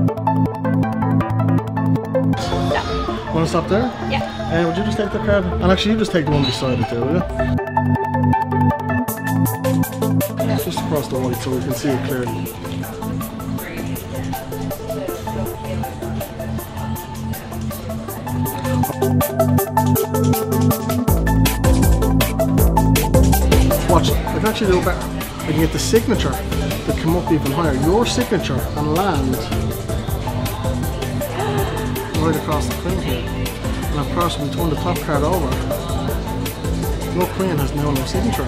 Yeah. Want to stop there? Yeah. Would you just take the card? And actually, you just take the one beside it there, will you? Yeah. Just across the white so we can see it clearly. Watch, I can actually do better. I can get the signature to come up even higher. Your signature and land right across the queen here. And of course, when we turn the top card over, your queen has now no signature.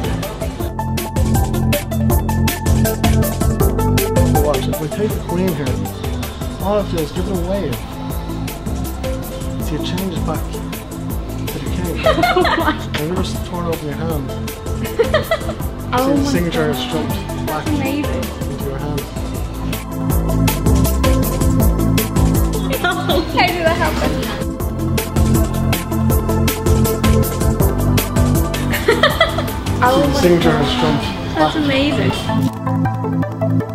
Watch, if we take the queen here, all I have to do is give it a wave. See, it changes back to the king. And you just turn open your hand. Oh, see, the signature is jumped back amazing. into your hand. How did that happen? See, the signature is jumped back. That's amazing.